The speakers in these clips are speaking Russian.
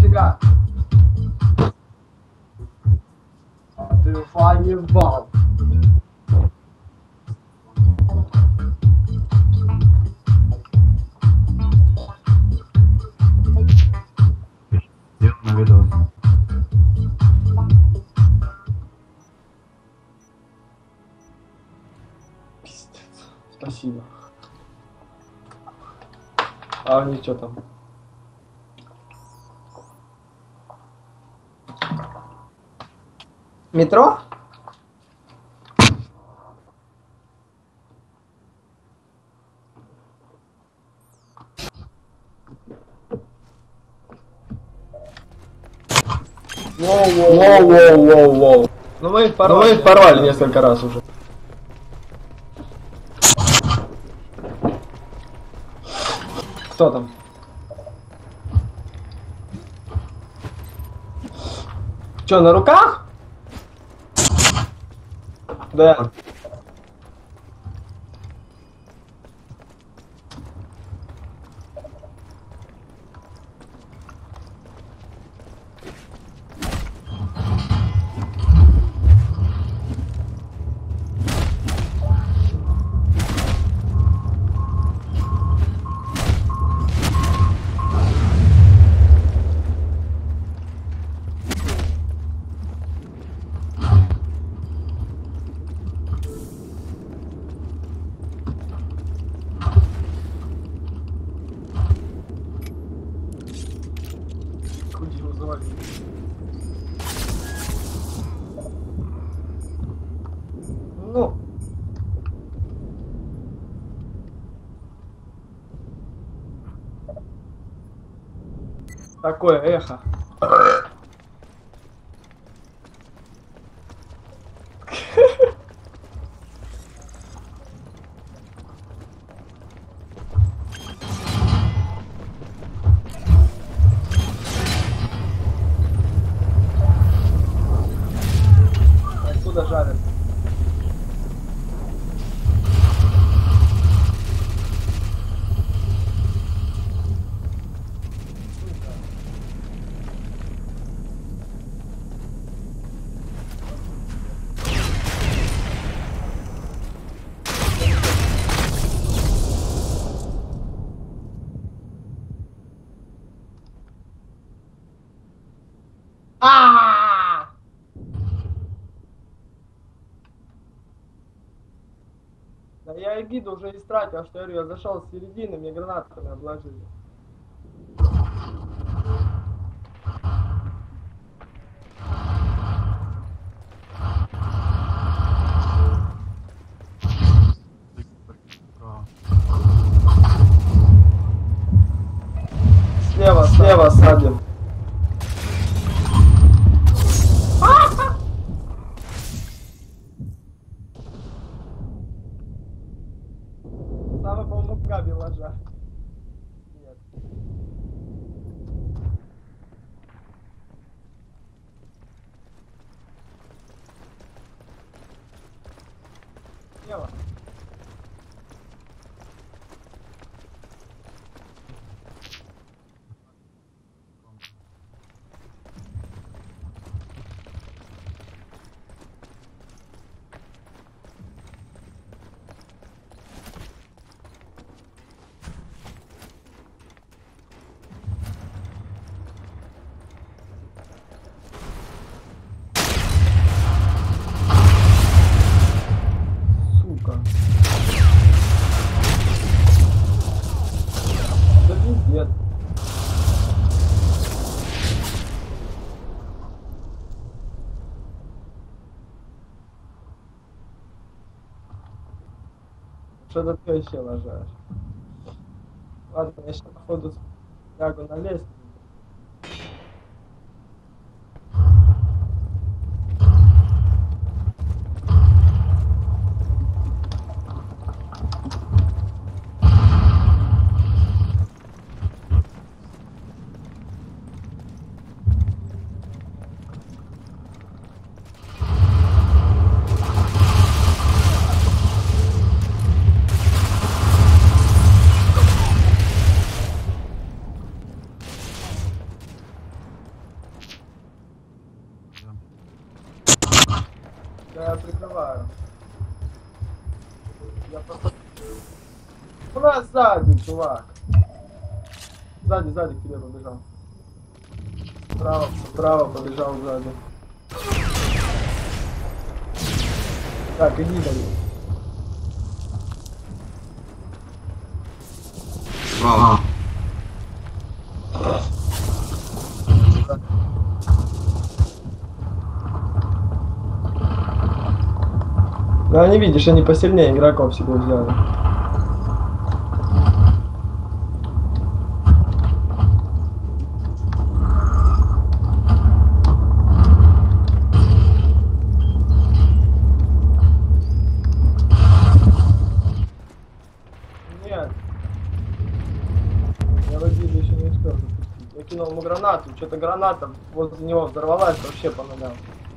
Нифига. Ты фаебал. Сделал на видос. Пиздец. Спасибо. А они что там? Метро? Воу. Ну мы их порвали несколько раз уже. Кто там? Че, на руках? Да. Ну. Такое эхо. Откуда жарят? Да я и гиду уже истратил, что я говорю, я зашел с середины, мне гранатами обложили. Слева садим. Самый, по-моему, Габи ложа. Нет. Слева. Сука. Да пиздец. Что-то ты еще ложаешь. Ладно, я сейчас походу лягу на лестницу. Да, я прикрываю. Я просто... У нас сзади, чувак. Сзади к тебе побежал. Справа побежал сзади. Так, иди далее. Справа. Да, не видишь, они посильнее игроков себе взяли. Нет. Я водитель еще не успел запустить. Я кинул ему гранату, что-то граната возле него взорвалась вообще по нулям.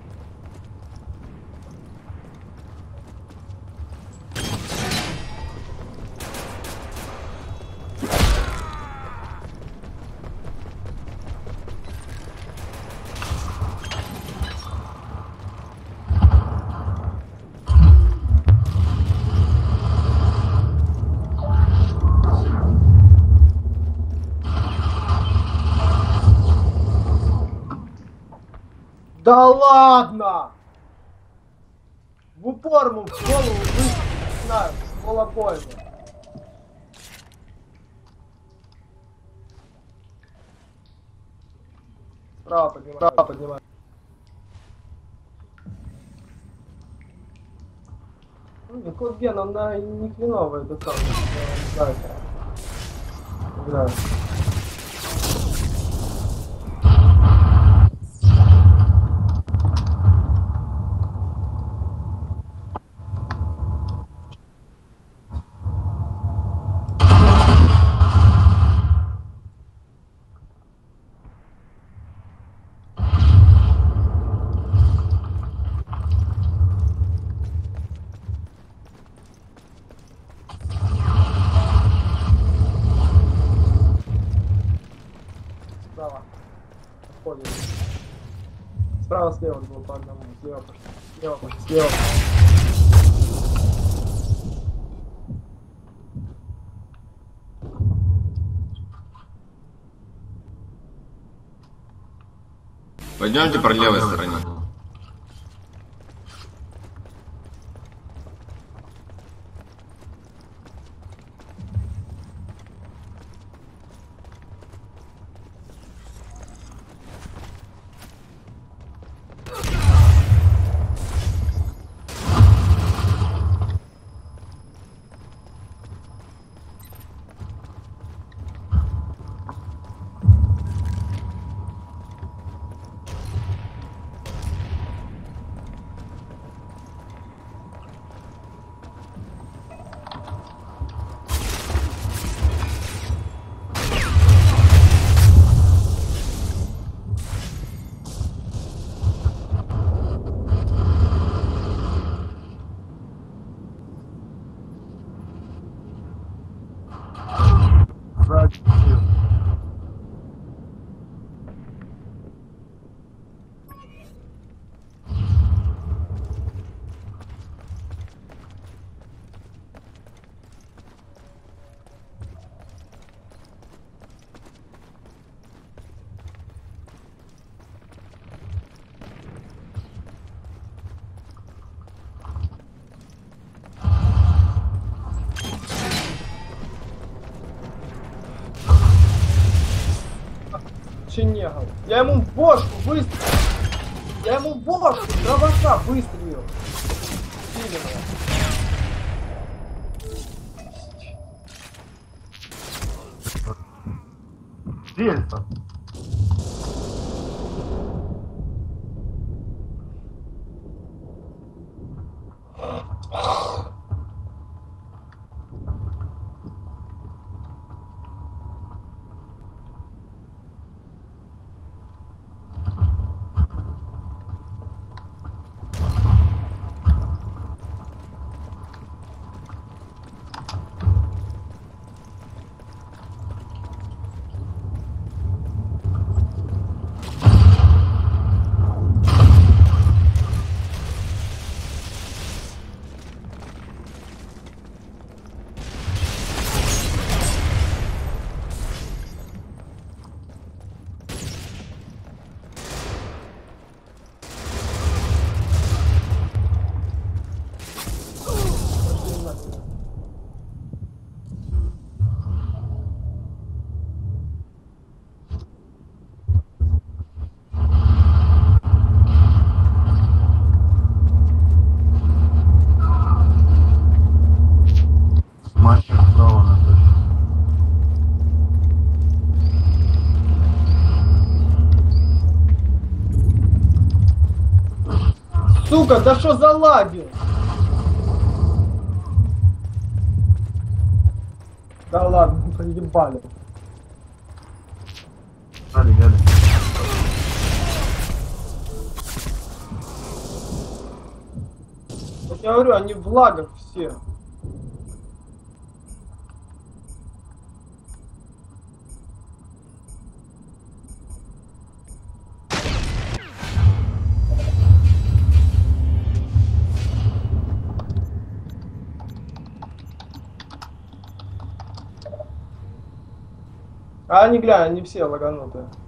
Да ладно! В упор ему в голову выстрелил, с полобоймы. Справа поднимай. Ну, код Ген, он на не хреновый, это сам. Играет. Справа. Отходит. Справа, слева было по одному. Слева пошли. Пойдемте по левой стороне. Чинегал. Я ему в бошку выстрелил. Дробаша выстрелил. Дельта. Сука, да что за лаги? Да ладно, проебали. Дали. Вот я говорю, они в лагах все. А они, глянь, они все лаганутые.